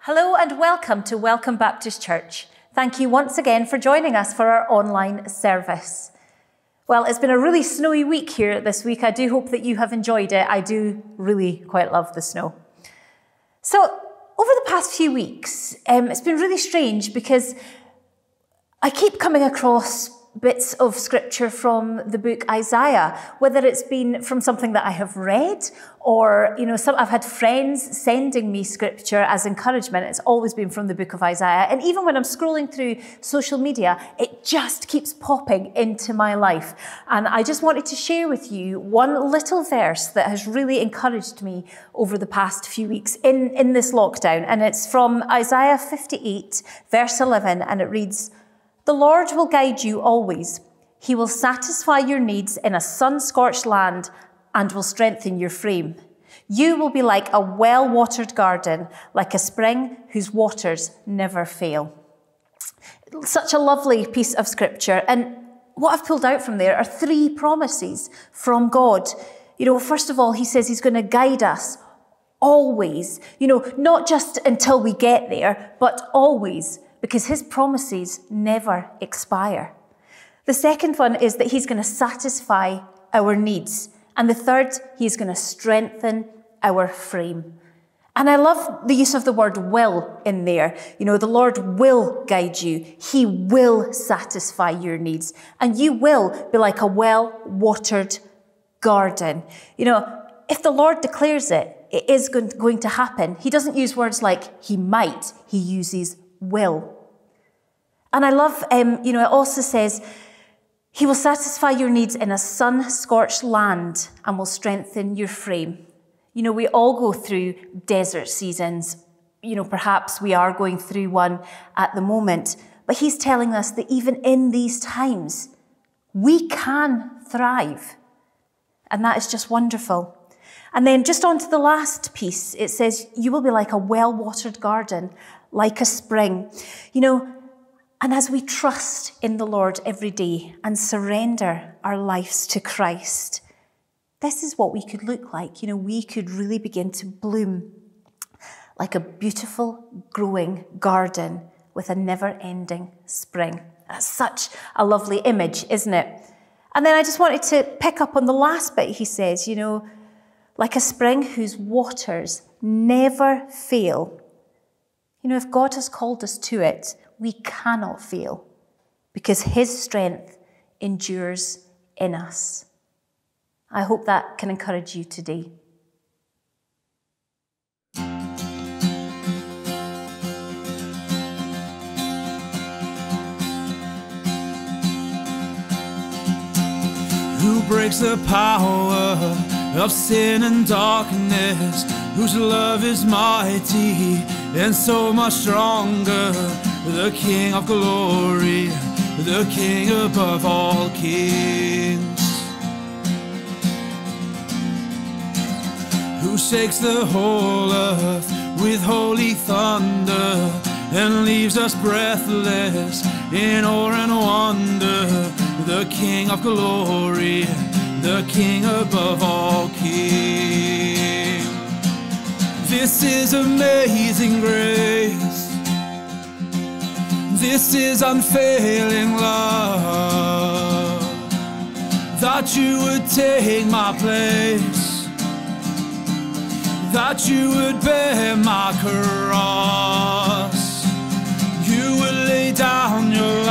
Hello and welcome to Welcome Baptist Church. Thank you once again for joining us for our online service. Well, it's been a really snowy week here this week. I do hope that you have enjoyed it. I do really quite love the snow. So, over the past few weeks, it's been really strange because I keep coming across bits of scripture from the book Isaiah, whether it's been from something that I have read or, I've had friends sending me scripture as encouragement. It's always been from the book of Isaiah. And even when I'm scrolling through social media, it just keeps popping into my life. And I just wanted to share with you one little verse that has really encouraged me over the past few weeks in this lockdown. And it's from Isaiah 58, verse 11, and it reads, "The Lord will guide you always. He will satisfy your needs in a sun-scorched land and will strengthen your frame. You will be like a well-watered garden, like a spring whose waters never fail." Such a lovely piece of scripture. And what I've pulled out from there are three promises from God. First of all, he says he's going to guide us always. Not just until we get there, but always, because his promises never expire. The second one is that he's going to satisfy our needs. And the third, he's going to strengthen our frame. And I love the use of the word will in there. The Lord will guide you. He will satisfy your needs. And you will be like a well-watered garden. If the Lord declares it, it is going to happen. He doesn't use words like he might. He uses will. And I love, it also says, he will satisfy your needs in a sun-scorched land and will strengthen your frame. We all go through desert seasons. Perhaps we are going through one at the moment. But he's telling us that even in these times, we can thrive. And that is just wonderful. And then just on to the last piece, it says, you will be like a well-watered garden, like a spring. And as we trust in the Lord every day and surrender our lives to Christ, this is what we could look like. We could really begin to bloom like a beautiful growing garden with a never-ending spring. That's such a lovely image, isn't it? And then I just wanted to pick up on the last bit he says, like a spring whose waters never fail. If God has called us to it, we cannot fail because his strength endures in us. I hope that can encourage you today. Who breaks the power of sin and darkness, whose love is mighty and so much stronger, the King of glory, the King above all kings, who shakes the whole earth with holy thunder and leaves us breathless in awe and wonder, the King of glory, the King above all kings. This is amazing grace. This is unfailing love, that you would take my place, that you would bear my cross, you would lay down your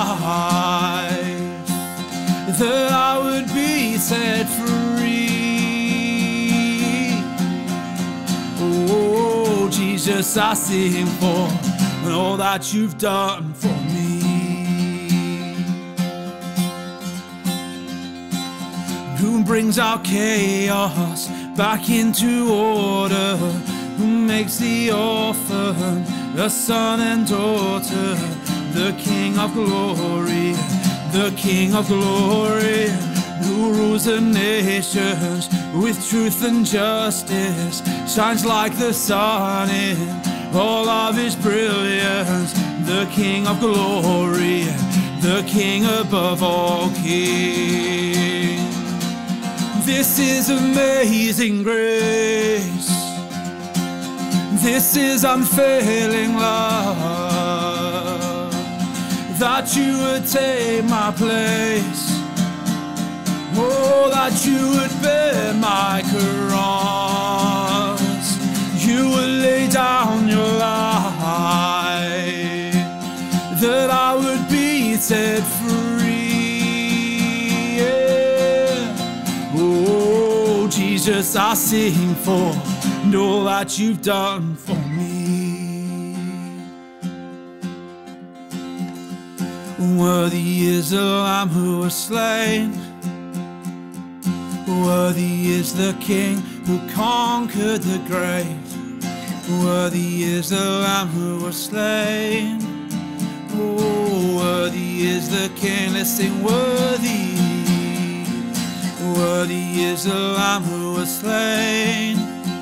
life, that I would be set free. Oh, Jesus, I sing for and all that you've done for me. Who brings our chaos back into order, who makes the orphan a son and daughter, the King of glory, the King of glory, who rules the nations with truth and justice, shines like the sun in all of his brilliance, the King of glory, the King above all kings. This is amazing grace. This is unfailing love, that you would take my place. Oh, that you would bear my cross. You would lay down your life, that I would be set free. Yeah. Oh, Jesus, I sing for all that you've done for me. Worthy is the Lamb who was slain. Worthy is the King who conquered the grave. Worthy is the Lamb who was slain. Oh, worthy is the King. Let's sing worthy. Worthy is the Lamb who was slain.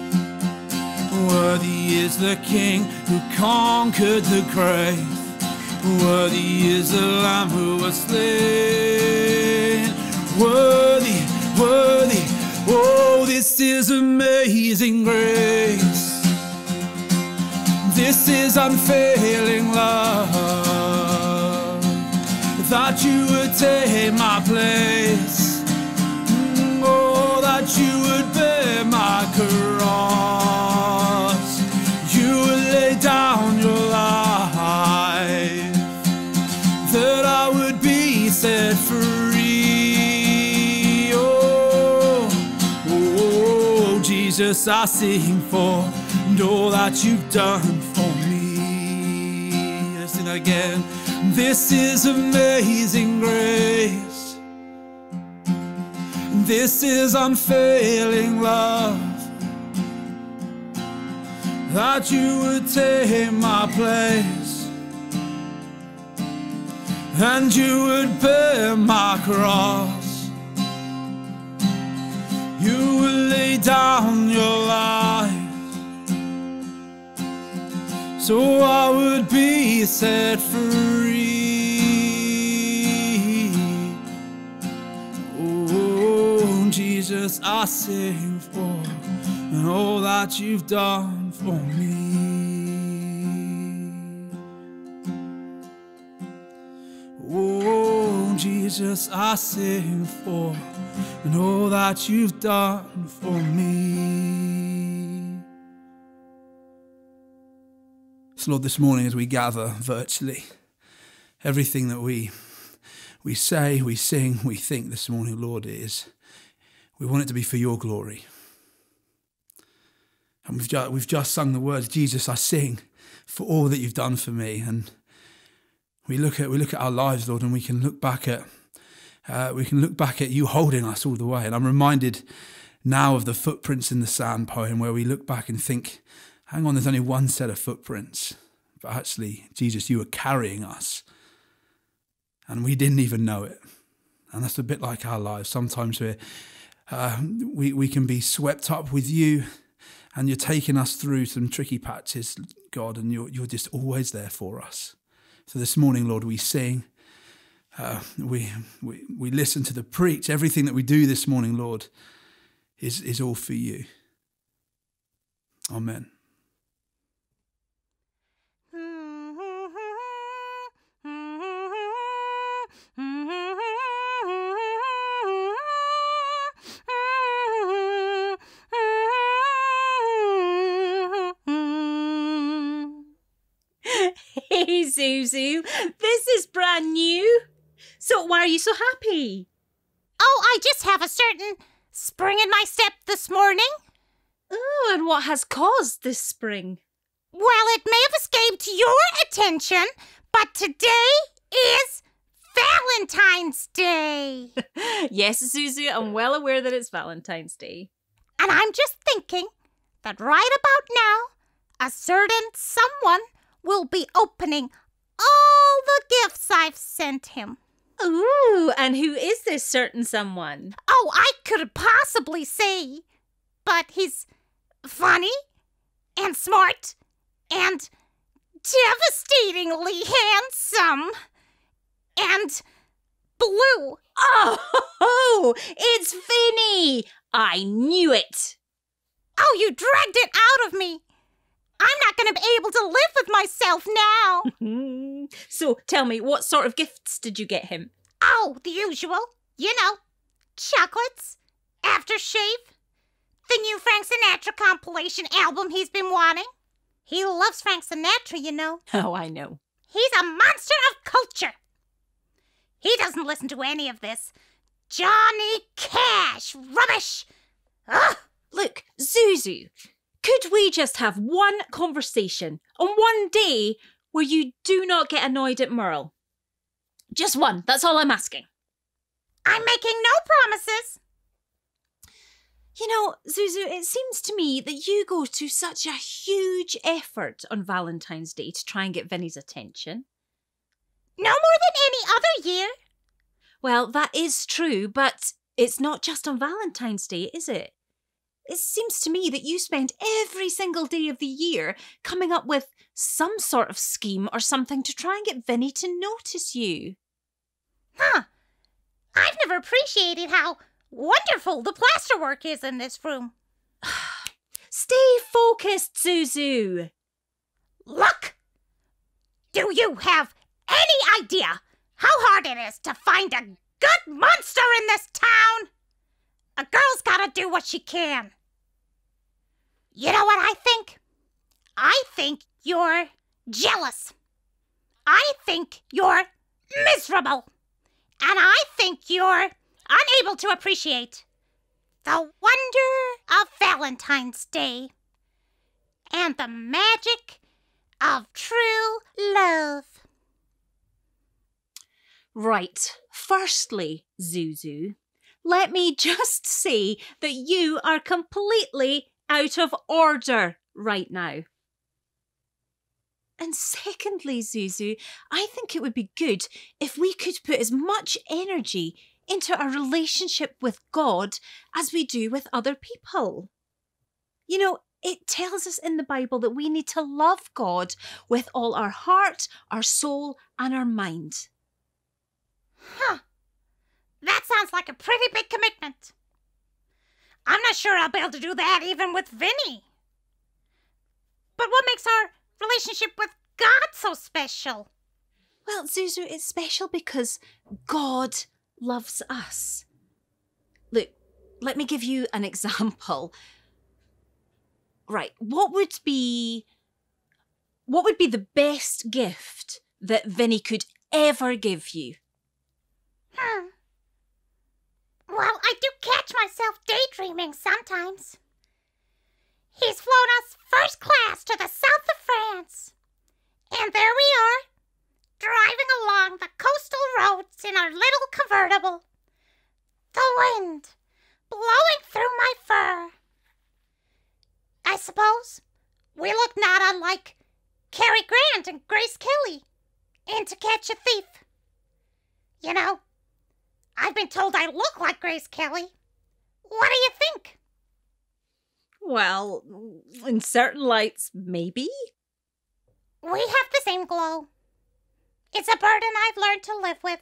Worthy is the King who conquered the grave. Worthy is the Lamb who was slain. Worthy, worthy, oh, this is amazing grace. This is unfailing love, that you would take my place. Oh, that you would bear my cross. You would lay down your life, that I would be set free. Oh, oh, Jesus, I sing for all that you've done for me. Let's sing again. This is amazing grace. This is unfailing love, that you would take my place, and you would bear my cross. You would lay down your life, so I would be set free. Oh, Jesus, I sing for and all that you've done for me. Oh, Jesus, I sing for and all that you've done for me. So Lord, this morning as we gather virtually, everything that we say, we sing, we think this morning, Lord, we want it to be for your glory. And we've just sung the words, Jesus, I sing for all that you've done for me. And we look at our lives, Lord, and we can look back at you holding us all the way. And I'm reminded now of the Footprints in the Sand poem, where we look back and think, hang on, there's only one set of footprints. But actually, Jesus, you were carrying us. And we didn't even know it. And that's a bit like our lives. Sometimes we can be swept up with you, and you're taking us through some tricky patches, God, and you're just always there for us. So this morning, Lord, we sing, we listen to the preach. Everything that we do this morning, Lord, is all for you. Amen. Hey, Zuzu, this is brand new. So why are you so happy? Oh, I just have a certain spring in my step this morning. Oh, and what has caused this spring? Well, it may have escaped your attention, but today is Valentine's Day. Yes, Zuzu, I'm well aware that it's Valentine's Day. And I'm just thinking that right about now, a certain someone will be opening all the gifts I've sent him. Ooh, and who is this certain someone? Oh, I could possibly say, but he's funny and smart and devastatingly handsome and blue. Oh, it's Vinny! I knew it. Oh, you dragged it out of me. I'm not going to be able to live with myself now. So tell me, what sort of gifts did you get him? Oh, the usual. You know, chocolates, aftershave, the new Frank Sinatra compilation album he's been wanting. He loves Frank Sinatra, you know. Oh, I know. He's a monster of culture. He doesn't listen to any of this Johnny Cash rubbish. Ugh. Look, Zuzu, could we just have one conversation on one day where you do not get annoyed at Merle? Just one, that's all I'm asking. I'm making no promises. You know, Zuzu, it seems to me that you go to such a huge effort on Valentine's Day to try and get Vinny's attention. No more than any other year. Well, that is true, but it's not just on Valentine's Day, is it? It seems to me that you spend every single day of the year coming up with some sort of scheme or something to try and get Vinny to notice you. Huh. I've never appreciated how wonderful the plasterwork is in this room. Stay focused, Zuzu. Look! Do you have any idea how hard it is to find a good monster in this town? A girl's gotta do what she can. You know what I think? I think you're jealous. I think you're miserable. And I think you're unable to appreciate the wonder of Valentine's Day and the magic of true love. Right. Firstly, Zuzu, let me just say that you are completely out of order right now. And secondly, Zuzu, I think it would be good if we could put as much energy into our relationship with God as we do with other people. You know, it tells us in the Bible that we need to love God with all our heart, our soul, and our mind. Huh. That sounds like a pretty big commitment. I'm not sure I'll be able to do that even with Vinny. But what makes our relationship with God so special? Well, Zuzu, it's special because God loves us. Look, let me give you an example. Right, what would be the best gift that Vinny could ever give you? Well, I do catch myself daydreaming sometimes. He's flown us first class to the south of France. And there we are, driving along the coastal roads in our little convertible. The wind blowing through my fur. I suppose we look not unlike Cary Grant and Grace Kelly in To Catch a Thief. You know, I've been told I look like Grace Kelly. What do you think? Well, in certain lights, maybe. We have the same glow. It's a burden I've learned to live with.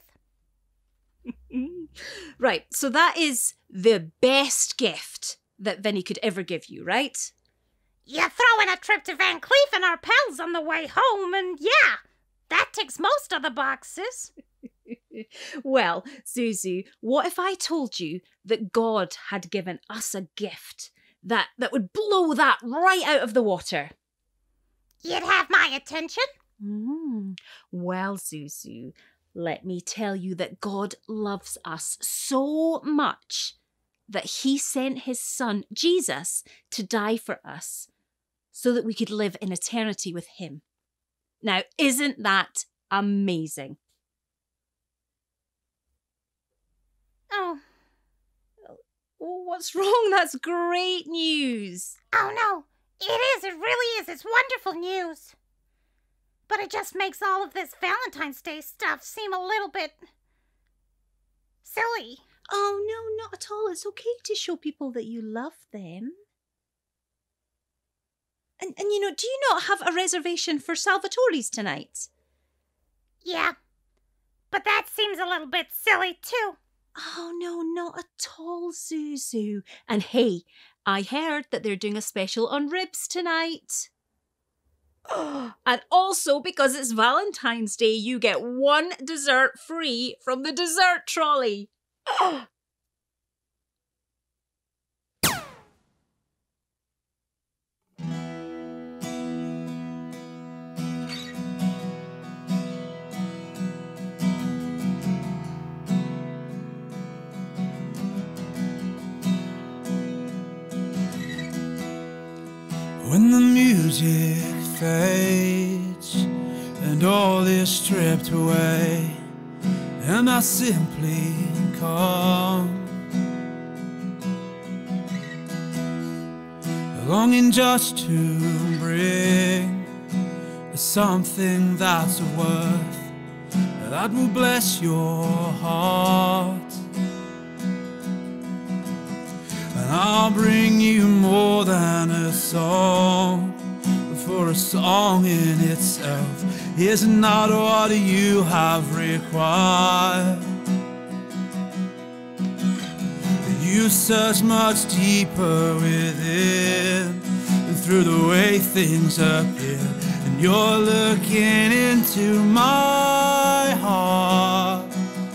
Right, so that is the best gift that Vinny could ever give you, right? You throw in a trip to Van Cleef and our pals on the way home, and yeah, that ticks most of the boxes. Well, Zuzu, what if I told you that God had given us a gift that would blow that right out of the water? You'd have my attention? Well, Zuzu, let me tell you that God loves us so much that he sent his son, Jesus, to die for us so that we could live in eternity with him. Now, isn't that amazing? Oh, what's wrong? That's great news. Oh, no. It really is. It's wonderful news. But it just makes all of this Valentine's Day stuff seem a little bit silly. Oh, no, not at all. It's okay to show people that you love them. And you know, do you not have a reservation for Salvatore's tonight? Yeah, but that seems a little bit silly too. Oh, no, not at all, Zuzu. And hey, I heard that they're doing a special on ribs tonight. And also, because it's Valentine's Day, you get one dessert free from the dessert trolley. When the music fades and all is stripped away, and I simply come, longing just to bring something that's of worth that will bless your heart. And I'll bring you more than a song, for a song in itself is not what you have required. You search much deeper within, and through the way things appear, and you're looking into my heart.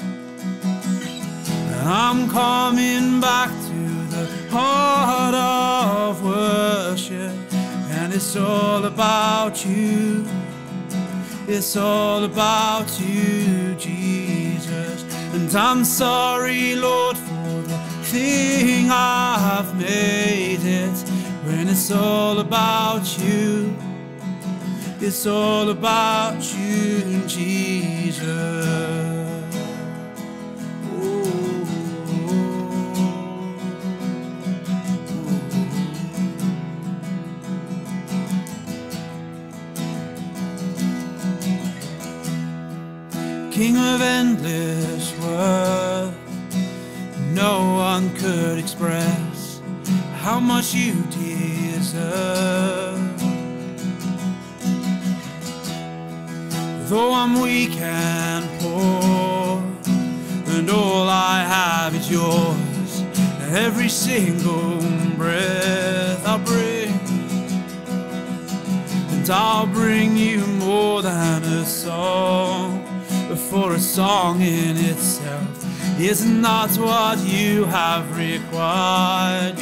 And I'm coming back to the heart of worship, and it's all about you. It's all about you, Jesus. And I'm sorry, Lord, for the thing I've made it, when it's all about you. It's all about you, Jesus. King of endless worth, no one could express how much you deserve. Though I'm weak and poor, and all I have is yours, every single breath I'll bring, and I'll bring you more than a song, for a song in itself is not what you have required.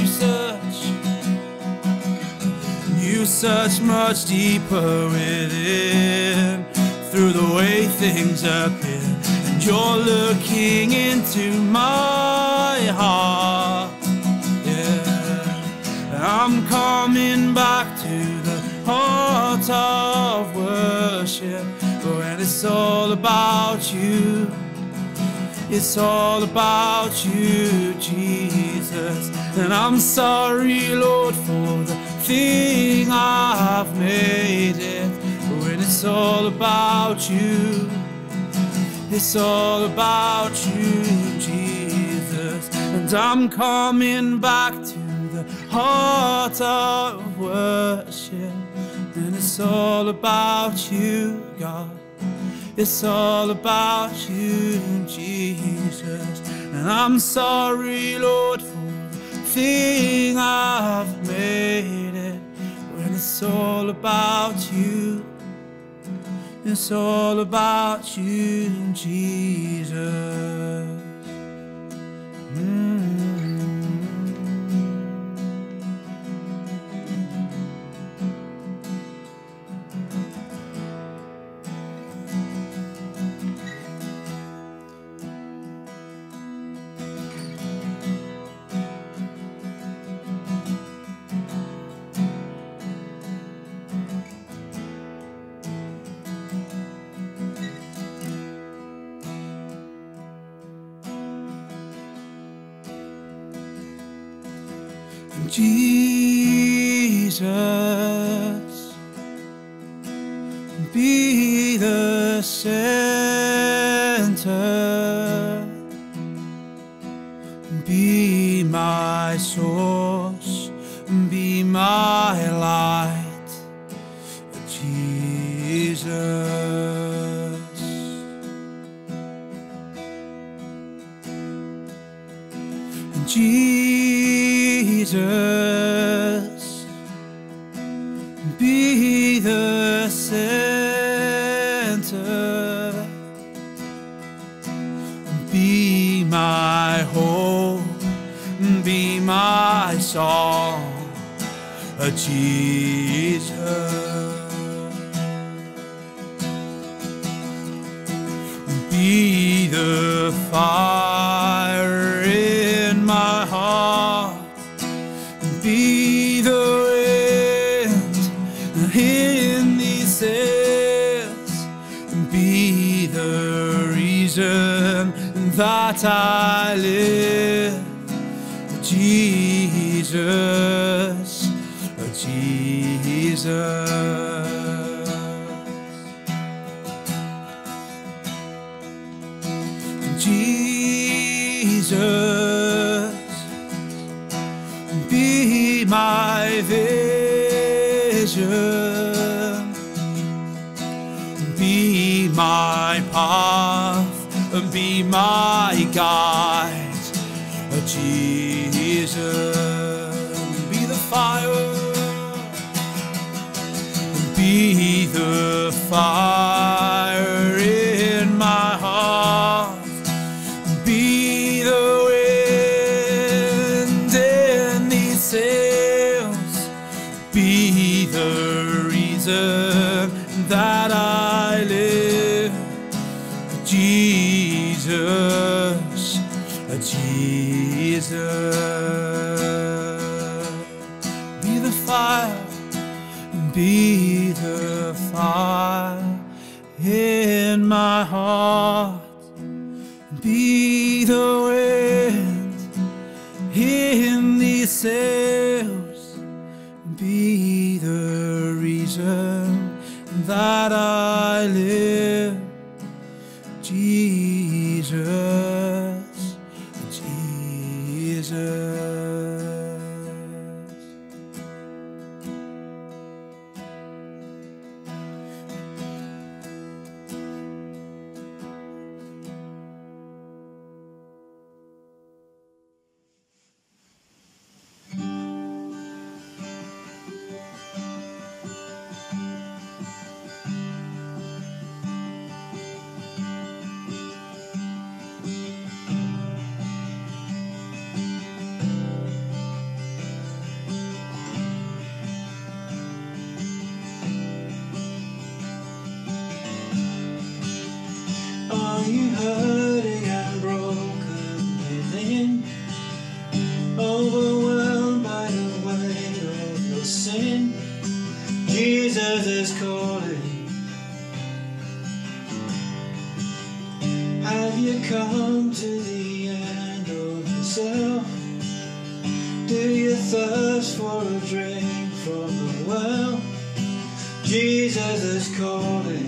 You search much deeper within, through the way things appear, and you're looking into my heart. Yeah, I'm coming back to the heart of worship, when it's all about you. It's all about you, Jesus. And I'm sorry, Lord, for the thing I've made it, when it's all about you. It's all about you, Jesus. And I'm coming back to the heart of worship, and it's all about you, God. It's all about you, Jesus. And I'm sorry, Lord, for the thing I've made it, when it's all about you. It's all about you, Jesus. Jesus, be the center, be my source, be my light, Jesus. Jesus, be the center. Be my hope, be my song, Jesus. Be the fire in my heart, be the wind in these sails, be the reason that I live, Jesus, Jesus. Jesus, be my vision, be my path, be my guide, Jesus, be the fire, be the fire in my heart. Be the wind in these sails, be the reason that I live, Jesus, Jesus. Be the fire, be the fire in my heart. Be the wind in these sails, be the reason that I live, Jesus, Jesus. Are you hurting and broken within, overwhelmed by the weight of your sin? Jesus is calling. Have you come to the end of yourself? Do you thirst for a drink from the well? Jesus is calling.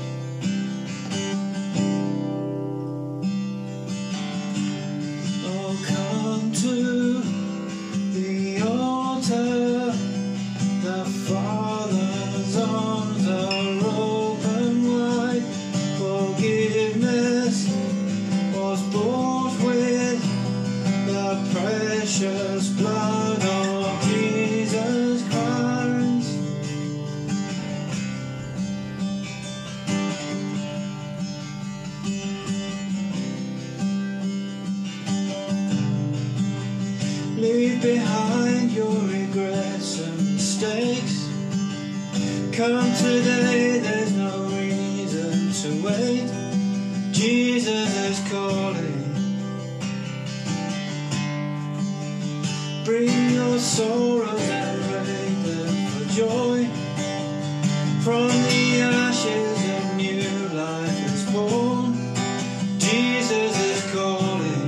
To the altar, the Father's arms are open wide. Forgiveness was bought with the precious blood of Jesus Christ. Leave behind your regrets and mistakes. Come today, there's no reason to wait. Jesus is calling. Bring your sorrows and break them for joy. From the ashes a new life is born. Jesus is calling.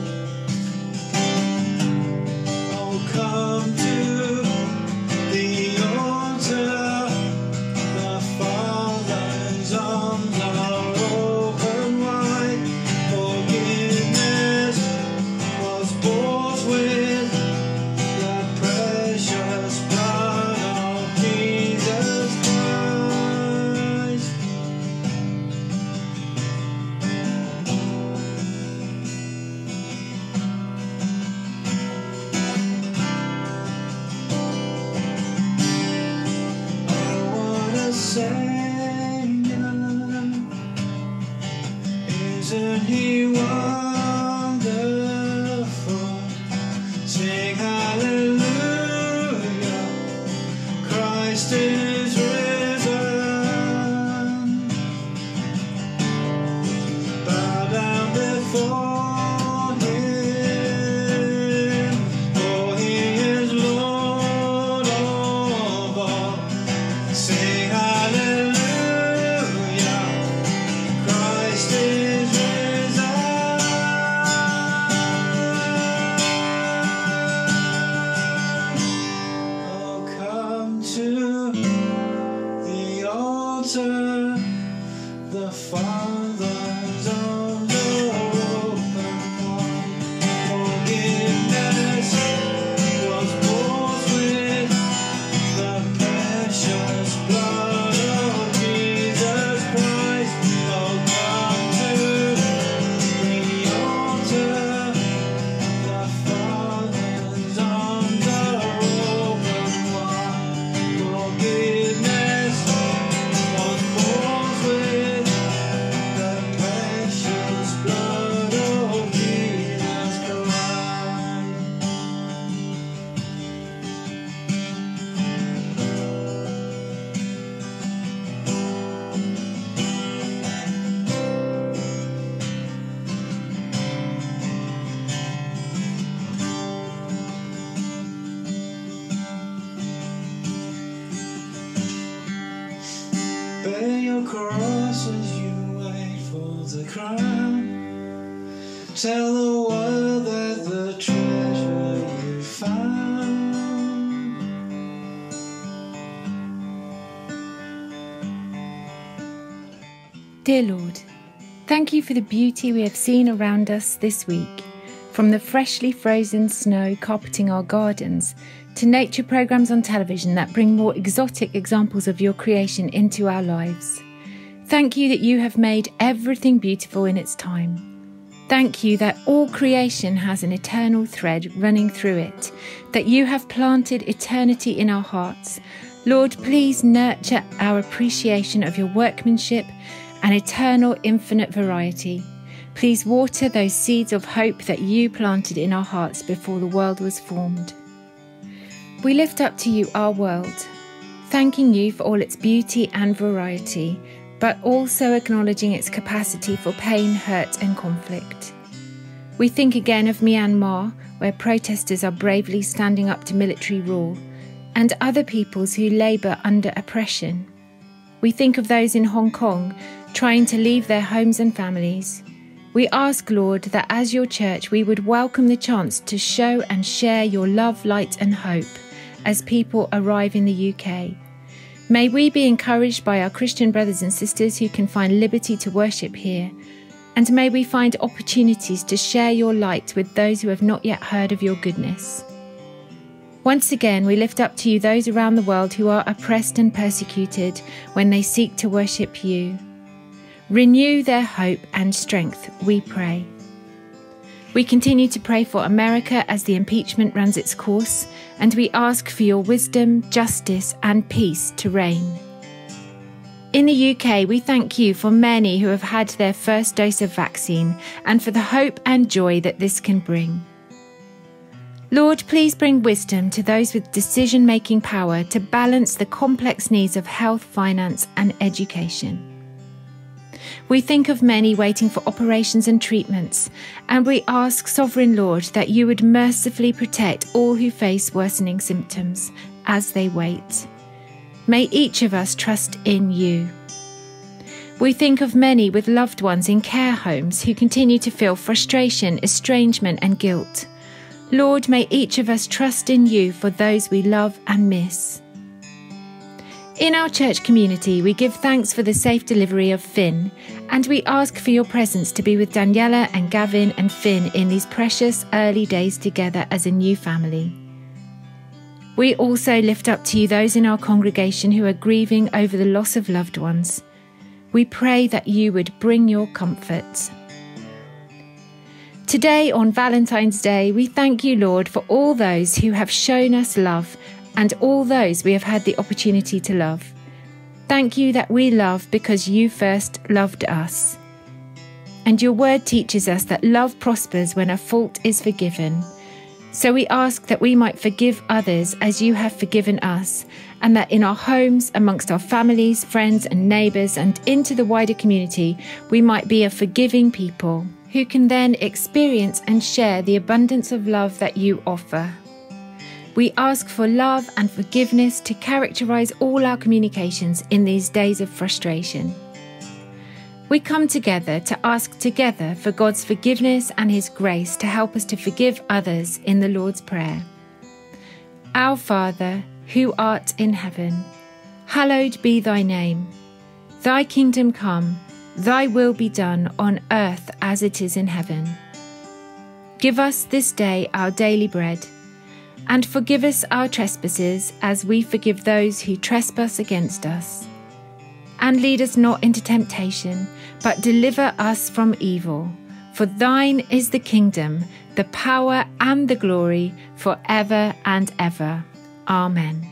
Come to the altar, the Father's arms are open wide. Forgiveness was bought with the precious Christ is risen. Bow down before him, for he is Lord of all. Sing hallelujah, Christ is risen. Oh, come to the altar, the Father's arms are open wide. Forgiveness was bought with the precious blood of Jesus Christ. Oh, come to the altar, the Father's arms are open wide. Forgiveness was bought with the precious blood of Jesus Christ. Bear your cross as you wait for the crown. Tell the world that the treasure you found. Dear Lord, thank you for the beauty we have seen around us this week, from the freshly frozen snow carpeting our gardens to nature programmes on television that bring more exotic examples of your creation into our lives. Thank you that you have made everything beautiful in its time. Thank you that all creation has an eternal thread running through it, that you have planted eternity in our hearts. Lord, please nurture our appreciation of your workmanship and eternal infinite variety. Please water those seeds of hope that you planted in our hearts before the world was formed. We lift up to you our world, thanking you for all its beauty and variety, but also acknowledging its capacity for pain, hurt and conflict. We think again of Myanmar, where protesters are bravely standing up to military rule, and other peoples who labour under oppression. We think of those in Hong Kong trying to leave their homes and families. We ask, Lord, that as your church we would welcome the chance to show and share your love, light and hope as people arrive in the UK. May we be encouraged by our Christian brothers and sisters who can find liberty to worship here, and may we find opportunities to share your light with those who have not yet heard of your goodness. Once again, we lift up to you those around the world who are oppressed and persecuted when they seek to worship you. Renew their hope and strength, we pray. We continue to pray for America as the impeachment runs its course, and we ask for your wisdom, justice and peace to reign. In the UK, we thank you for many who have had their first dose of vaccine and for the hope and joy that this can bring. Lord, please bring wisdom to those with decision-making power to balance the complex needs of health, finance and education. We think of many waiting for operations and treatments, and we ask, Sovereign Lord, that you would mercifully protect all who face worsening symptoms as they wait. May each of us trust in you. We think of many with loved ones in care homes who continue to feel frustration, estrangement and guilt. Lord, may each of us trust in you for those we love and miss. In our church community, we give thanks for the safe delivery of Finn, and we ask for your presence to be with Daniela and Gavin and Finn in these precious early days together as a new family. We also lift up to you those in our congregation who are grieving over the loss of loved ones. We pray that you would bring your comfort. Today, on Valentine's Day, we thank you, Lord, for all those who have shown us love and all those we have had the opportunity to love. Thank you that we love because you first loved us. And your word teaches us that love prospers when a fault is forgiven. So we ask that we might forgive others as you have forgiven us, and that in our homes, amongst our families, friends and neighbours, and into the wider community, we might be a forgiving people who can then experience and share the abundance of love that you offer. We ask for love and forgiveness to characterise all our communications in these days of frustration. We come together to ask together for God's forgiveness and His grace to help us to forgive others in the Lord's Prayer. Our Father, who art in heaven, hallowed be thy name. Thy kingdom come, thy will be done on earth as it is in heaven. Give us this day our daily bread, and forgive us our trespasses as we forgive those who trespass against us. And lead us not into temptation, but deliver us from evil. For thine is the kingdom, the power and the glory, forever and ever. Amen.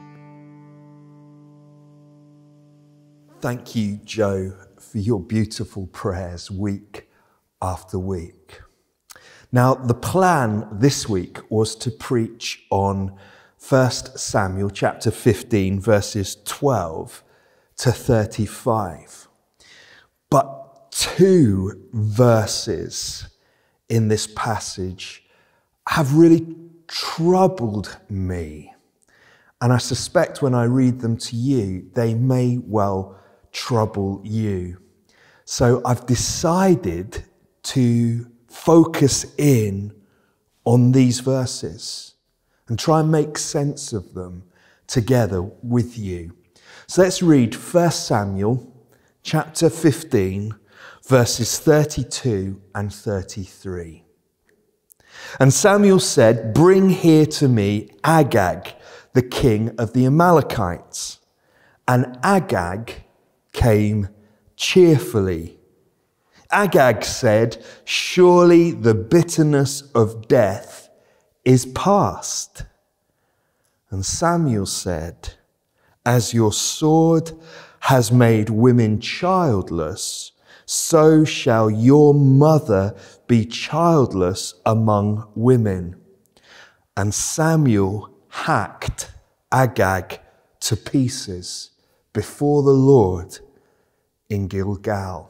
Thank you, Joe, for your beautiful prayers week after week. Now, the plan this week was to preach on 1 Samuel chapter 15, verses 12 to 35. But two verses in this passage have really troubled me. And I suspect when I read them to you, they may well trouble you. So I've decided to focus in on these verses and try and make sense of them together with you. So let's read 1 Samuel chapter 15, verses 32 and 33. And Samuel said, "Bring here to me Agag, the king of the Amalekites." And Agag came cheerfully. Agag said, "Surely the bitterness of death is past." And Samuel said, "As your sword has made women childless, so shall your mother be childless among women." And Samuel hacked Agag to pieces before the Lord in Gilgal.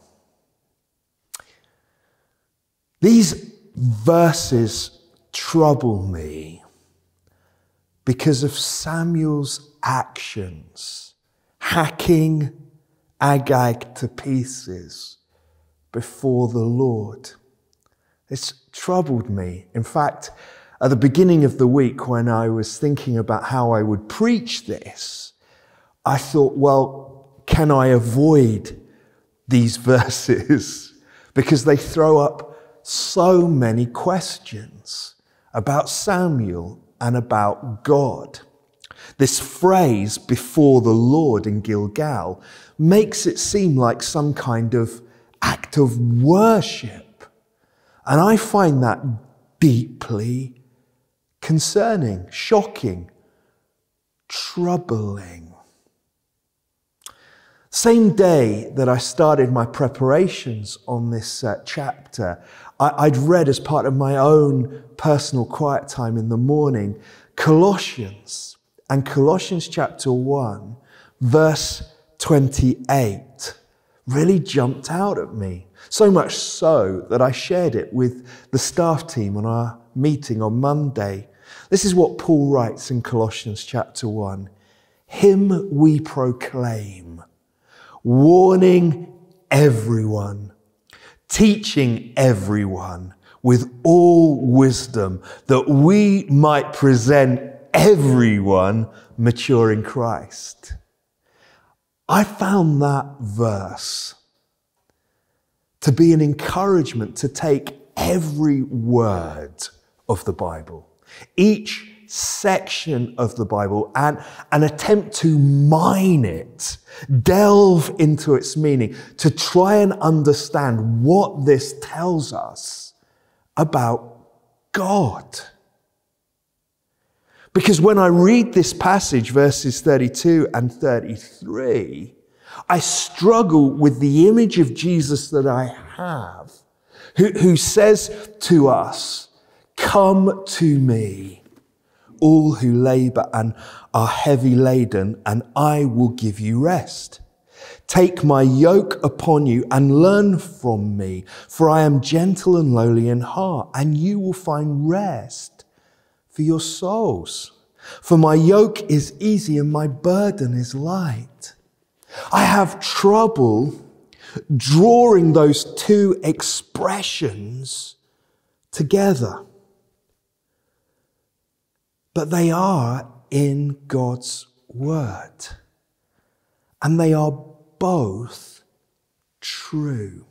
These verses trouble me because of Samuel's actions, hacking Agag to pieces before the Lord. It's troubled me. In fact, at the beginning of the week, when I was thinking about how I would preach this, I thought, well, can I avoid these verses? Because they throw up so many questions about Samuel and about God. This phrase, "before the Lord in Gilgal," makes it seem like some kind of act of worship. And I find that deeply concerning, shocking, troubling. Same day that I started my preparations on this chapter, I'd read as part of my own personal quiet time in the morning, Colossians. And Colossians chapter 1, verse 28 really jumped out at me. So much so that I shared it with the staff team on our meeting on Monday. This is what Paul writes in Colossians chapter 1. "Him we proclaim, warning everyone, teaching everyone with all wisdom, that we might present everyone mature in Christ." I found that verse to be an encouragement to take every word of the Bible, each section of the Bible, and attempt to mine it, delve into its meaning, to try and understand what this tells us about God. Because when I read this passage, verses 32 and 33, I struggle with the image of Jesus that I have, who says to us, Come to me, all who labor and are heavy laden, and I will give you rest. Take my yoke upon you and learn from me, for I am gentle and lowly in heart, and you will find rest for your souls. For my yoke is easy and my burden is light. I have trouble drawing those two expressions together, but they are in God's word, and they are both true.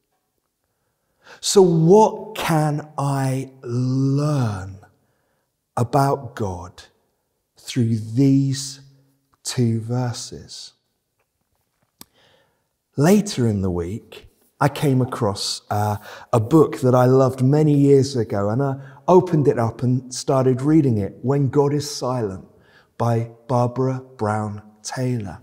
So what can I learn about God through these two verses? Later in the week, I came across a book that I loved many years ago, and I opened it up and started reading it, When God is Silent, by Barbara Brown Taylor.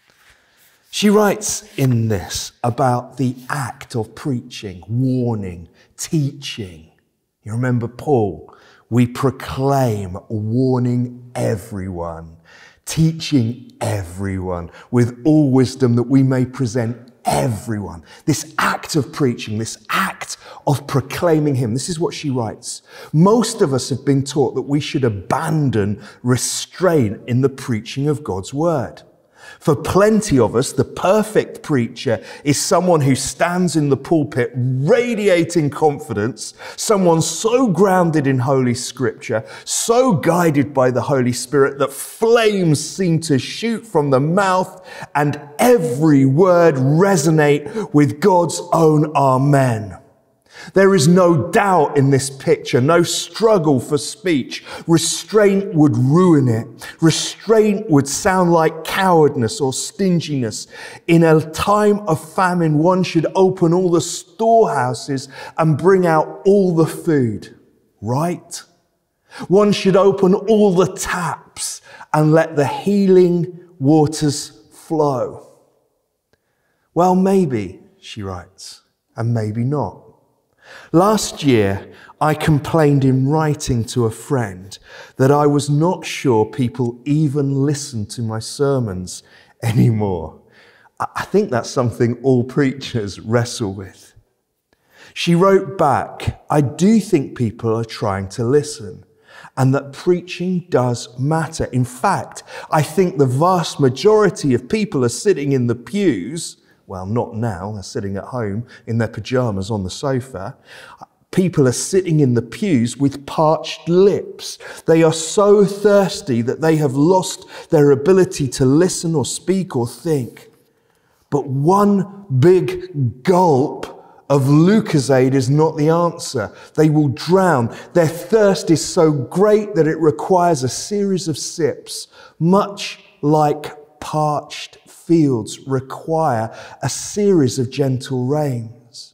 She writes in this about the act of preaching, warning, teaching. You remember Paul? We proclaim, warning everyone, teaching everyone with all wisdom that we may present everyone. This act of preaching, this act of proclaiming him. This is what she writes. Most of us have been taught that we should abandon restraint in the preaching of God's word. For plenty of us, the perfect preacher is someone who stands in the pulpit radiating confidence, someone so grounded in Holy Scripture, so guided by the Holy Spirit that flames seem to shoot from the mouth and every word resonate with God's own amen. There is no doubt in this picture, no struggle for speech. Restraint would ruin it. Restraint would sound like cowardice or stinginess. In a time of famine, one should open all the storehouses and bring out all the food, right? One should open all the taps and let the healing waters flow. Well, maybe, she writes, and maybe not. Last year, I complained in writing to a friend that I was not sure people even listen to my sermons anymore. I think that's something all preachers wrestle with. She wrote back, I do think people are trying to listen, and that preaching does matter. In fact, I think the vast majority of people are sitting in the pews. Well, not now, they're sitting at home in their pajamas on the sofa. People are sitting in the pews with parched lips. They are so thirsty that they have lost their ability to listen or speak or think. But one big gulp of Lucozade is not the answer. They will drown. Their thirst is so great that it requires a series of sips, much like parched fields require a series of gentle rains.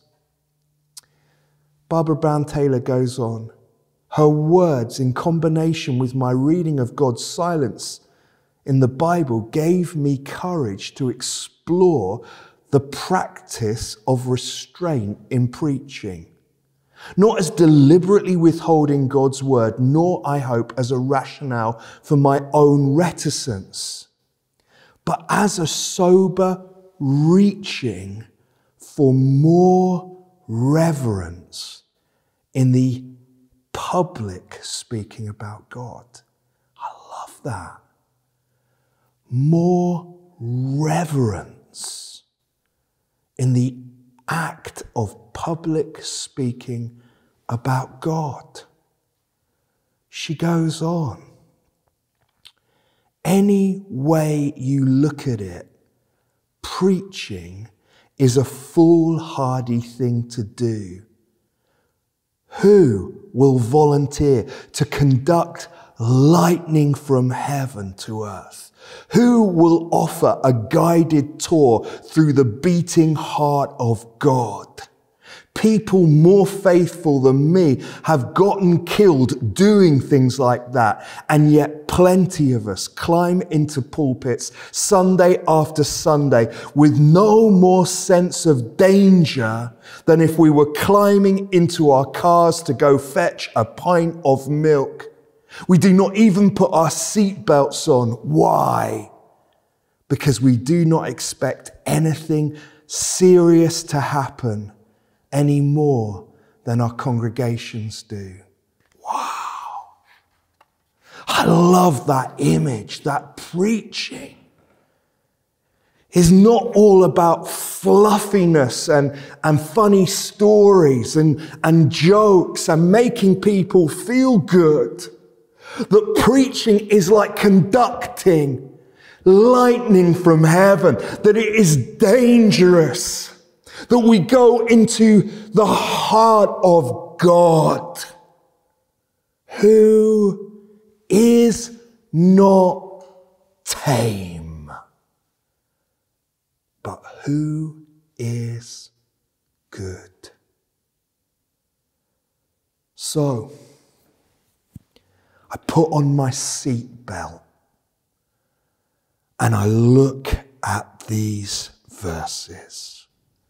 Barbara Brown Taylor goes on. Her words, in combination with my reading of God's silence in the Bible, gave me courage to explore the practice of restraint in preaching. Not as deliberately withholding God's word, nor, I hope, as a rationale for my own reticence, but as a sober reaching for more reverence in the public speaking about God. I love that. More reverence in the act of public speaking about God. She goes on. Any way you look at it, preaching is a foolhardy thing to do. Who will volunteer to conduct lightning from heaven to earth? Who will offer a guided tour through the beating heart of God? People more faithful than me have gotten killed doing things like that. And yet plenty of us climb into pulpits Sunday after Sunday with no more sense of danger than if we were climbing into our cars to go fetch a pint of milk. We do not even put our seatbelts on. Why? Because we do not expect anything serious to happen any more than our congregations do. Wow. I love that image, that preaching is not all about fluffiness and funny stories and jokes and making people feel good. That preaching is like conducting lightning from heaven, that it is dangerous, that we go into the heart of God, who is not tame, but who is good. So, I put on my seatbelt and I look at these verses.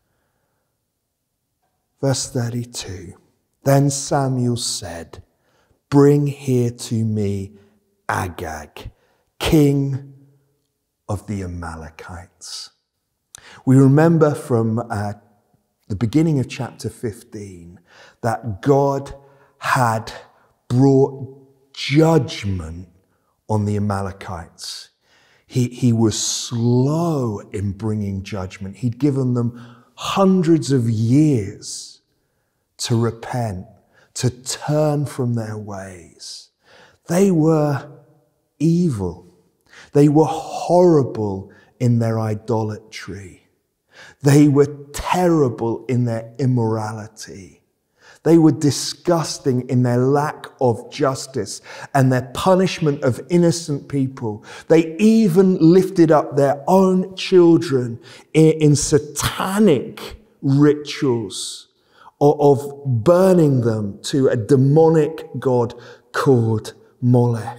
Verse 32, then Samuel said, bring here to me Agag, king of the Amalekites. We remember from the beginning of chapter 15 that God had brought judgment on the Amalekites. He was slow in bringing judgment. He'd given them hundreds of years to repent, to turn from their ways. They were evil. They were horrible in their idolatry. They were terrible in their immorality. They were disgusting in their lack of justice and their punishment of innocent people. They even lifted up their own children in satanic rituals of burning them to a demonic god called Molech.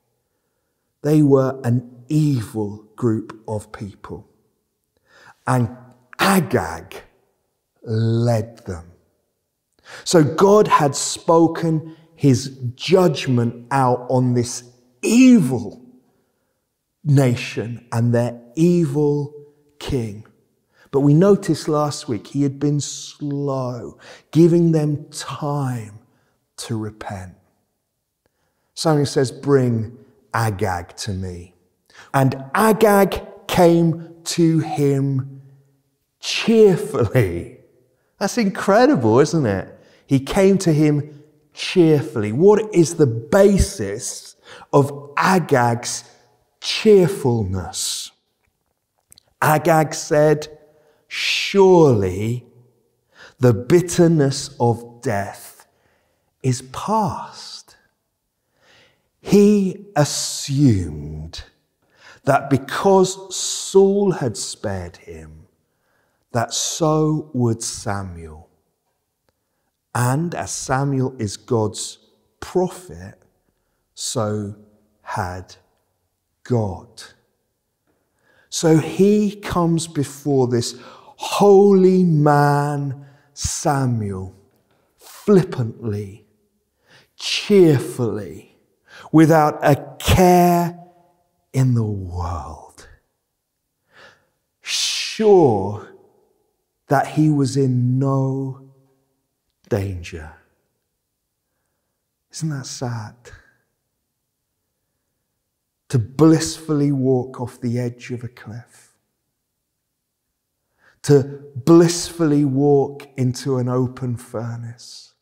They were an evil group of people. And Agag led them. So God had spoken his judgment out on this evil nation and their evil king. But we noticed last week he had been slow, giving them time to repent. Samuel says, bring Agag to me. And Agag came to him cheerfully. That's incredible, isn't it? He came to him cheerfully. What is the basis of Agag's cheerfulness? Agag said, surely the bitterness of death is past. He assumed that because Saul had spared him, that so would Samuel. And as Samuel is God's prophet, so had God. So he comes before this holy man, Samuel, flippantly, cheerfully, without a care in the world, sure that he was in no danger. Isn't that sad? To blissfully walk off the edge of a cliff. To blissfully walk into an open furnace.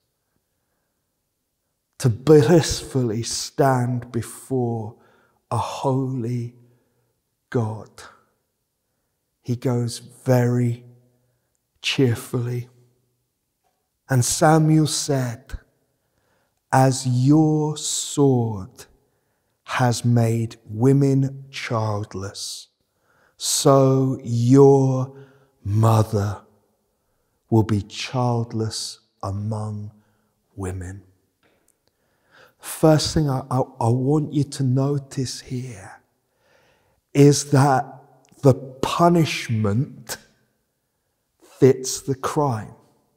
To blissfully stand before a holy God. He goes very cheerfully. And Samuel said, as your sword has made women childless, so your mother will be childless among women. First thing I want you to notice here is that the punishment fits the crime.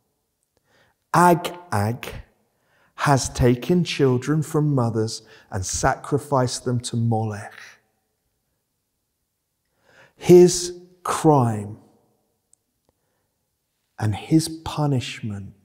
Agag has taken children from mothers and sacrificed them to Molech. His crime and his punishment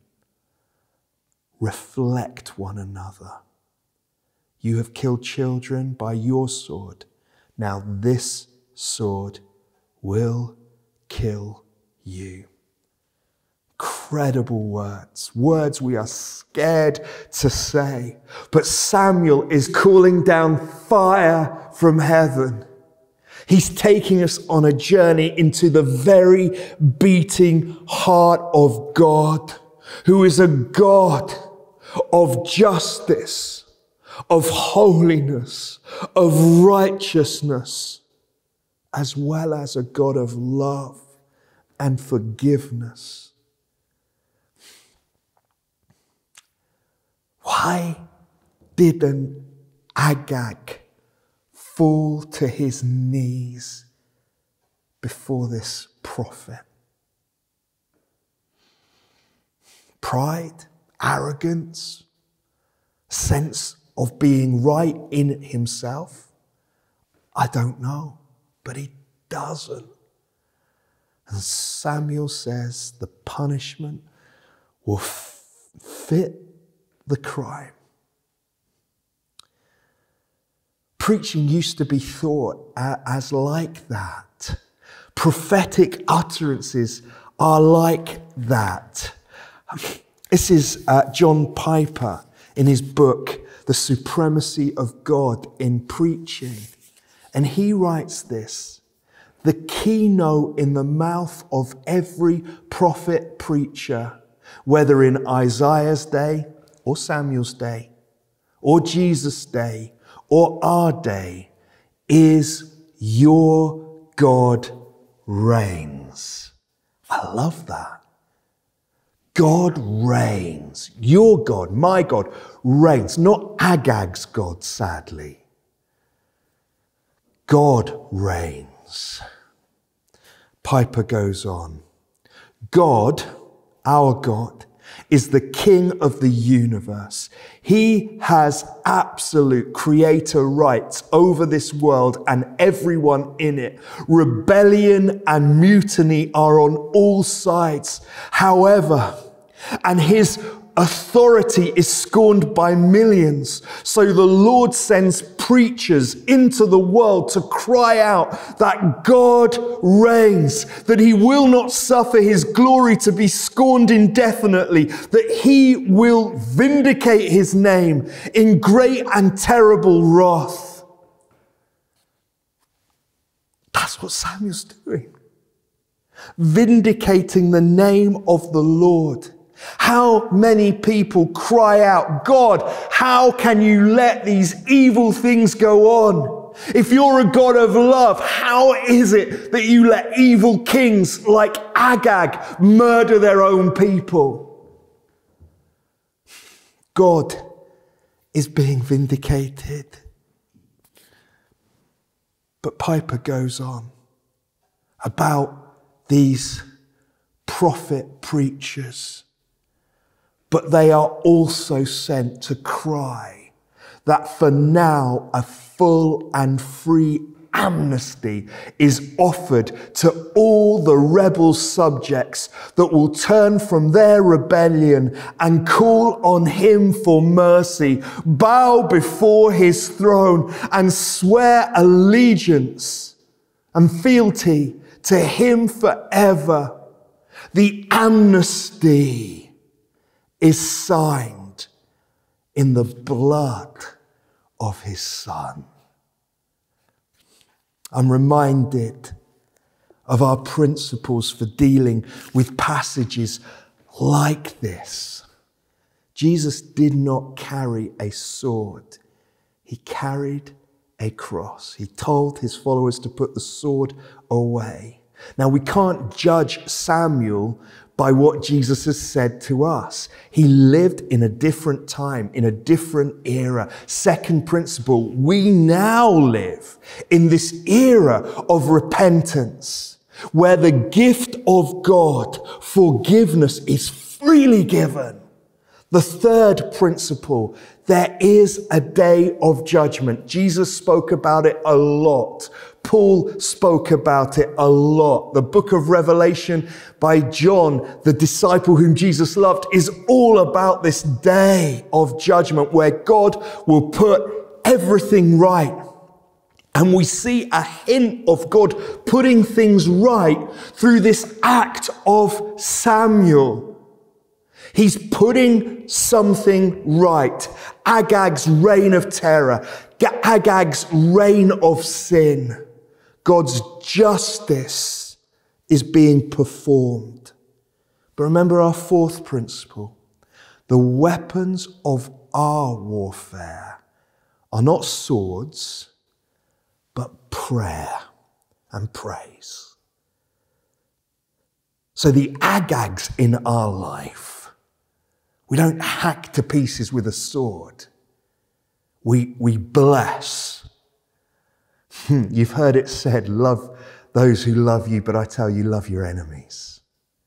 reflect one another. You have killed children by your sword. Now this sword will kill you. Incredible words, words we are scared to say. But Samuel is calling down fire from heaven. He's taking us on a journey into the very beating heart of God, who is a God of justice, of holiness, of righteousness, as well as a God of love and forgiveness. Why didn't Agag fall to his knees before this prophet? Pride, arrogance, sense of being right in himself? I don't know, but he doesn't. And Samuel says the punishment will fit the crime. Preaching used to be thought as like that. Prophetic utterances are like that. This is John Piper in his book, The Supremacy of God in Preaching. And he writes this: the keynote in the mouth of every prophet preacher, whether in Isaiah's day or Samuel's day or Jesus' day or our day, is your God reigns. I love that. God reigns. Your God, my God, reigns. Not Agag's God, sadly. God reigns. Piper goes on. God, our God, is the King of the universe. He has absolute creator rights over this world and everyone in it. Rebellion and mutiny are on all sides. However, and his authority is scorned by millions. So the Lord sends preachers into the world to cry out that God reigns, that he will not suffer his glory to be scorned indefinitely, that he will vindicate his name in great and terrible wrath. That's what Samuel's doing. Vindicating the name of the Lord. How many people cry out, God, how can you let these evil things go on? If you're a God of love, how is it that you let evil kings like Agag murder their own people? God is being vindicated. But Piper goes on about these prophet preachers. But they are also sent to cry that for now a full and free amnesty is offered to all the rebel subjects that will turn from their rebellion and call on him for mercy, bow before his throne and swear allegiance and fealty to him forever. The amnesty is signed in the blood of his Son. I'm reminded of our principles for dealing with passages like this. Jesus did not carry a sword. He carried a cross. He told his followers to put the sword away. Now, we can't judge Samuel by what Jesus has said to us. He lived in a different time, in a different era. Second principle, we now live in this era of repentance, where the gift of God, forgiveness, is freely given. The third principle, there is a day of judgment. Jesus spoke about it a lot. Paul spoke about it a lot. The book of Revelation by John, the disciple whom Jesus loved, is all about this day of judgment where God will put everything right. And we see a hint of God putting things right through this act of Samuel. He's putting something right. Agag's reign of terror, Agag's reign of sin. God's justice is being performed. But remember our fourth principle. The weapons of our warfare are not swords, but prayer and praise. So the Agags in our life, we don't hack to pieces with a sword. We bless. You've heard it said, love those who love you, but I tell you, love your enemies.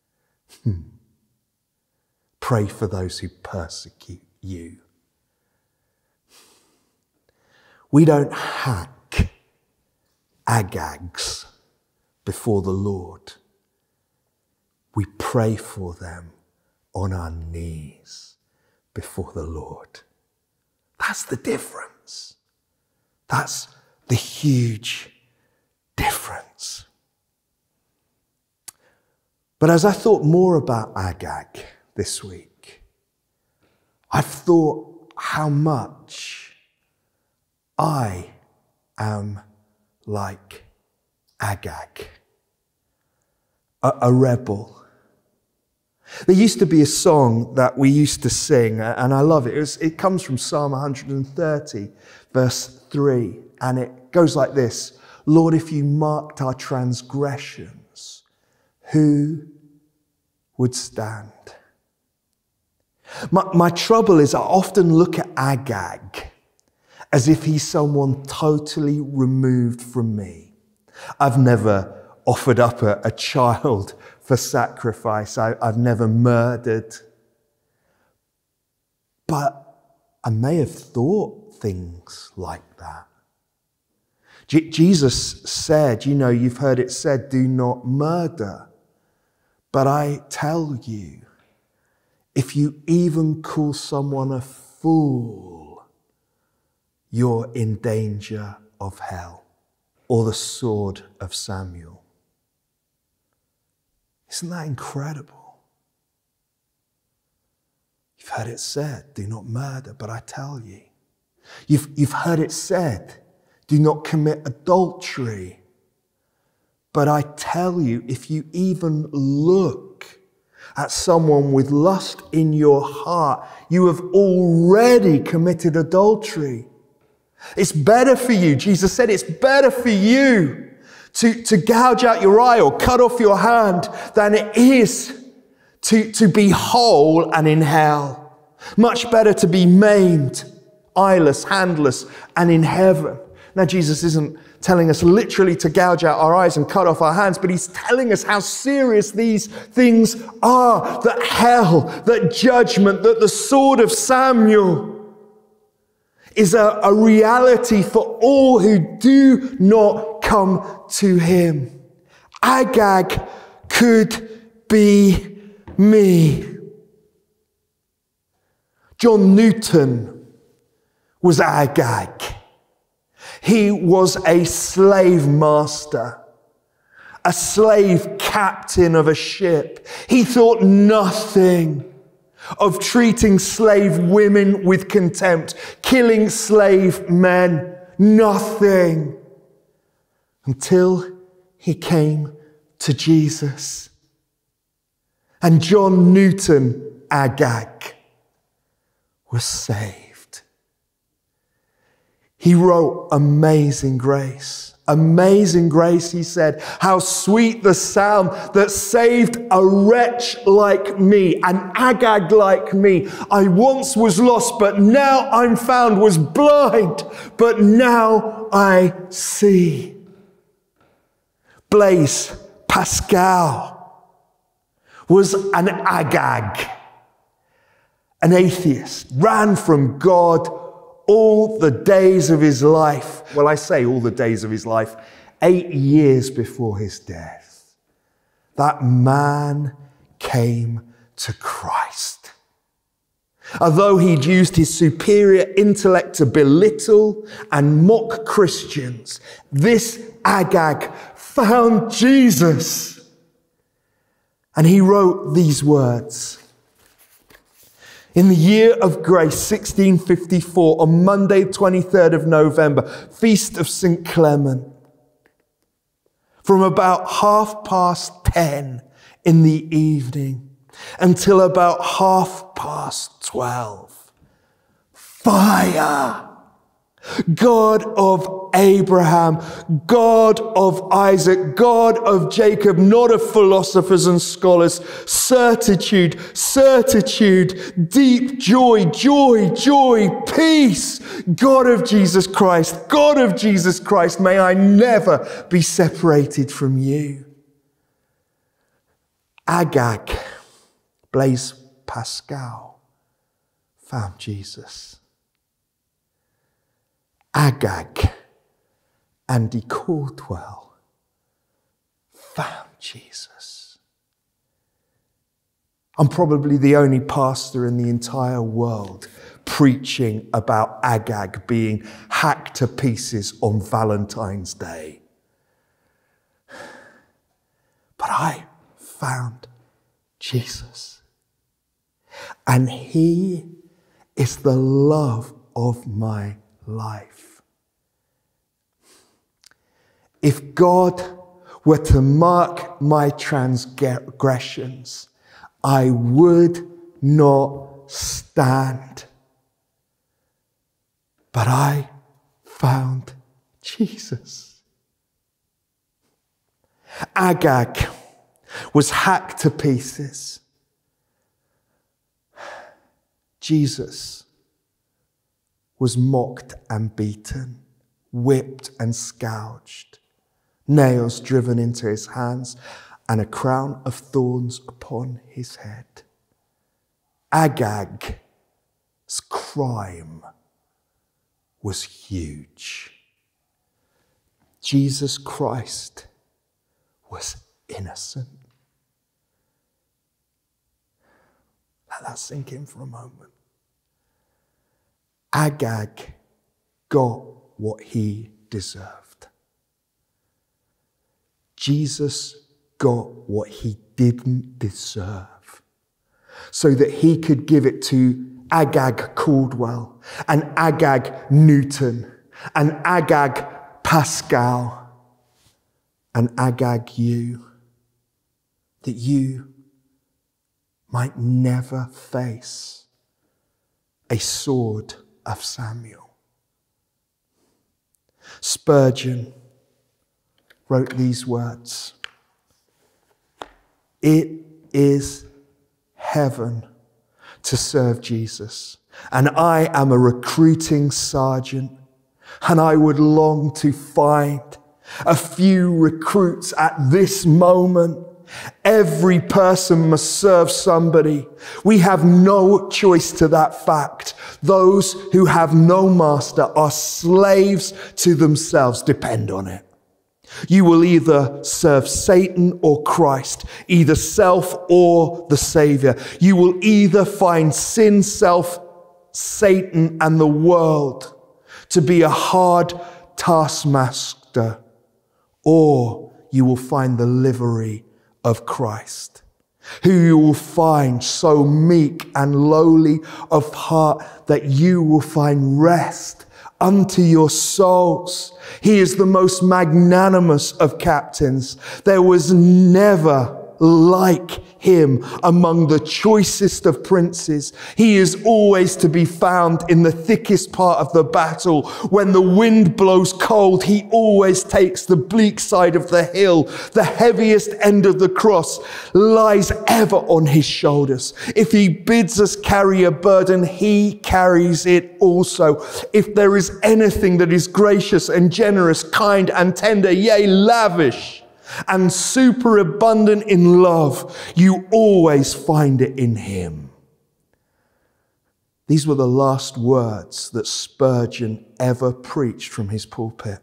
Pray for those who persecute you. We don't hack Agags before the Lord. We pray for them on our knees before the Lord. That's the difference. That's the huge difference. But as I thought more about Agag this week, I've thought how much I am like Agag, a rebel. There used to be a song that we used to sing, and I love it. It comes from Psalm 130, verse 3, and it goes like this. Lord, if you marked our transgressions, who would stand? My trouble is I often look at Agag as if he's someone totally removed from me. I've never offered up a child for sacrifice. I've never murdered. But I may have thought things like that. Jesus said, you've heard it said, do not murder. But I tell you, if you even call someone a fool, you're in danger of hell or the sword of Samuel. Isn't that incredible? You've heard it said, do not murder, but I tell you. You've heard it said, do not commit adultery. But I tell you, if you even look at someone with lust in your heart, you have already committed adultery. It's better for you, Jesus said, it's better for you to gouge out your eye or cut off your hand than it is to be whole and in hell. Much better to be maimed, eyeless, handless, and in heaven. Now, Jesus isn't telling us literally to gouge out our eyes and cut off our hands, but he's telling us how serious these things are. That hell, that judgment, that the sword of Samuel is a reality for all who do not come to him. Agag could be me. John Newton was Agag. He was a slave master, a slave captain of a ship. He thought nothing of treating slave women with contempt, killing slave men, nothing, until he came to Jesus. And John Newton, Agag, was saved. he wrote Amazing Grace. Amazing grace, he said, how sweet the sound that saved a wretch like me, an Agag like me. I once was lost, but now I'm found, was blind, but now I see. Blaise Pascal was an Agag, an atheist, ran from God all the days of his life. Well, I say all the days of his life, 8 years before his death. That man came to Christ. Although he'd used his superior intellect to belittle and mock Christians, this Agag found Jesus. And he wrote these words. In the year of grace, 1654, on Monday, 23rd of November, feast of St. Clement, from about 10:30 in the evening until about 12:30, fire. God of Abraham, God of Isaac, God of Jacob, not of philosophers and scholars, certitude, deep joy, peace. God of Jesus Christ, may I never be separated from you. Agag, Blaise Pascal, found Jesus. Agag, Andy Caldwell, found Jesus. I'm probably the only pastor in the entire world preaching about Agag being hacked to pieces on Valentine's Day. But I found Jesus. And he is the love of my life. If God were to mark my transgressions, I would not stand. But I found Jesus. Agag was hacked to pieces. Jesus was mocked and beaten, whipped and scourged, nails driven into his hands, and a crown of thorns upon his head. Agag's crime was huge. Jesus Christ was innocent. Let that sink in for a moment. Agag got what he deserved. Jesus got what he didn't deserve, so that he could give it to Agag Caldwell, and Agag Newton, and Agag Pascal, and Agag you, that you might never face a sword of Samuel. Spurgeon wrote these words: "It is heaven to serve Jesus, and I am a recruiting sergeant, and I would long to find a few recruits at this moment. Every person must serve somebody. We have no choice to that fact. Those who have no master are slaves to themselves. Depend on it. You will either serve Satan or Christ, either self or the Savior. You will either find sin, self, Satan, and the world to be a hard taskmaster, or you will find the livery of Christ, who you will find so meek and lowly of heart that you will find rest unto your souls. He is the most magnanimous of captains. There was never like him among the choicest of princes. He is always to be found in the thickest part of the battle. When the wind blows cold, he always takes the bleak side of the hill. The heaviest end of the cross lies ever on his shoulders. If he bids us carry a burden, he carries it also. If there is anything that is gracious and generous, kind and tender, yea, lavish and superabundant in love, you always find it in him. These were the last words that Spurgeon ever preached from his pulpit.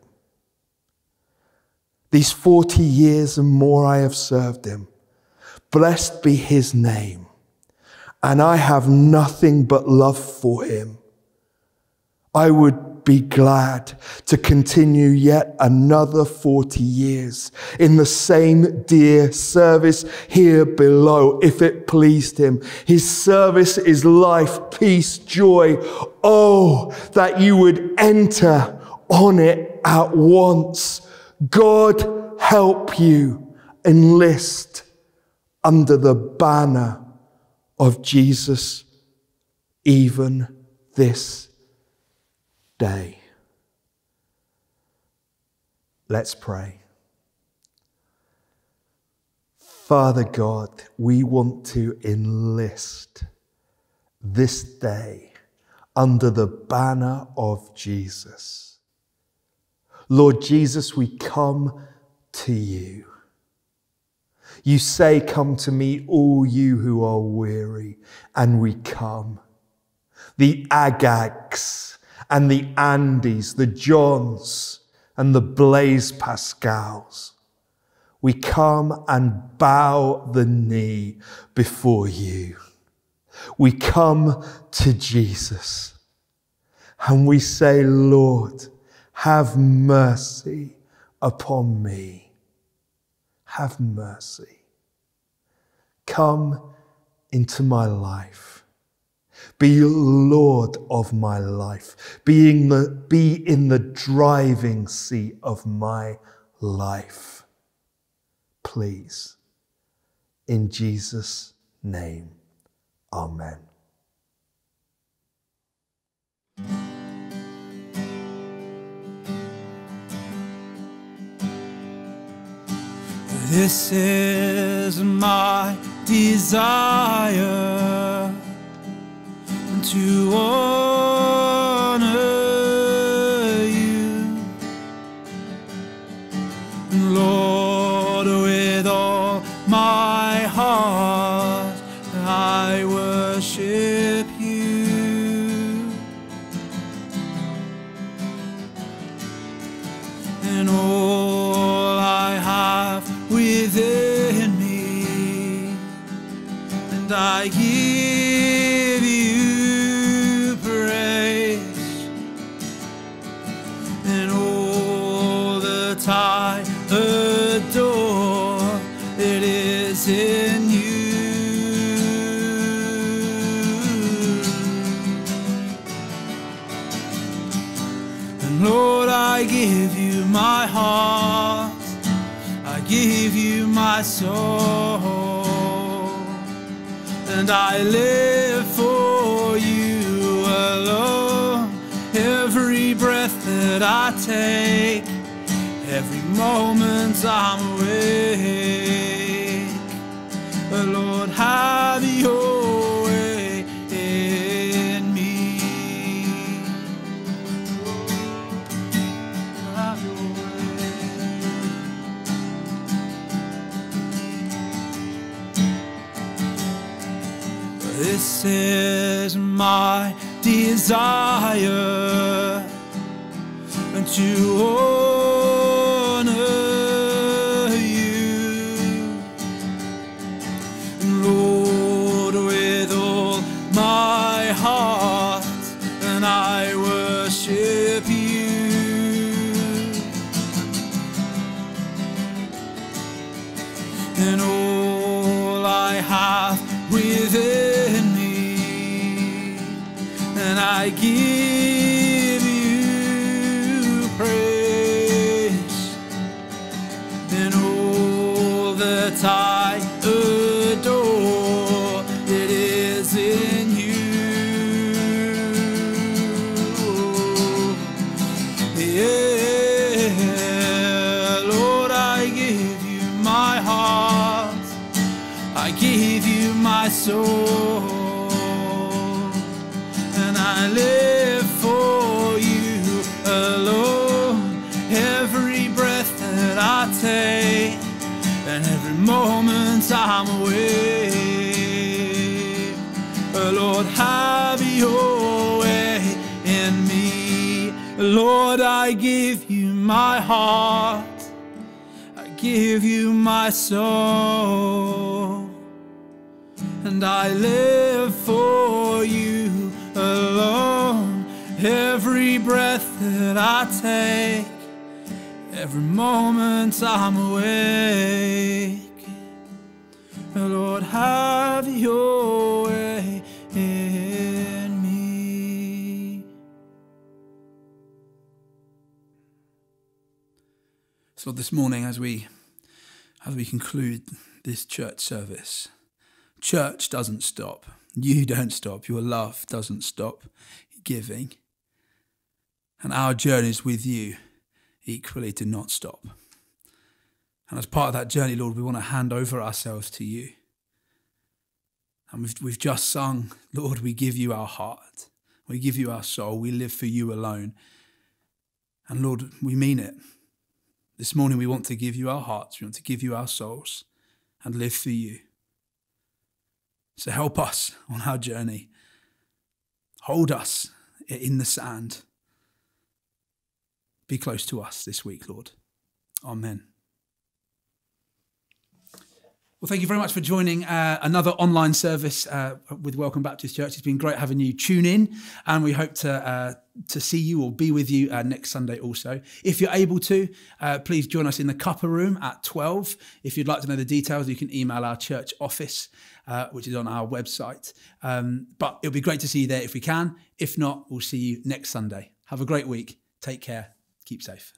These 40 years and more I have served him. Blessed be his name. And I have nothing but love for him. I would be glad to continue yet another 40 years in the same dear service here below, if it pleased him. His service is life, peace, joy. Oh, that you would enter on it at once. God help you enlist under the banner of Jesus even this day. Let's pray. Father God, we want to enlist this day under the banner of Jesus. Lord Jesus, we come to you. You say, come to me, all you who are weary, and we come. The Agags and the Andys, the Johns and the Blaise Pascals. We come and bow the knee before you. We come to Jesus and we say, Lord, have mercy upon me. Have mercy. Come into my life. Be Lord of my life. Be in the driving seat of my life. Please. In Jesus' name. Amen. This is my desire, to honor you, Lord, with all my heart I worship you, and all I have within me, and I give you I adore, it is in you. And Lord, I give you my heart, I give you my soul, and I live for you alone. Every breath that I take, every moment I'm awake, but Lord, have your way in me. Have your way. This is my desire, and to honor you, Lord, with all my heart, and I worship you, and all I have within me, and I give you praise, and all that I I give you my soul, and I live for you alone. Every breath that I take, and every moment I'm awake, Lord, have your way in me. Lord, I give you my heart, I give you my soul, and I live for you alone. Every breath that I take, every moment I'm awake, Lord, have your way in me. So this morning, as we conclude this church service, church doesn't stop. You don't stop. Your love doesn't stop giving. And our journeys with you equally do not stop. And as part of that journey, Lord, we want to hand over ourselves to you. And we've just sung, Lord, we give you our heart. We give you our soul. We live for you alone. And Lord, we mean it. This morning we want to give you our hearts. We want to give you our souls and live for you. So help us on our journey. Hold us in the sand. Be close to us this week, Lord. Amen. Well, thank you very much for joining another online service with Welcome Baptist Church. It's been great having you tune in, and we hope to see you or be with you next Sunday also. If you're able to, please join us in the Cuppa Room at 12. If you'd like to know the details, you can email our church office, which is on our website. But it'll be great to see you there if we can. If not, we'll see you next Sunday. Have a great week. Take care. Keep safe.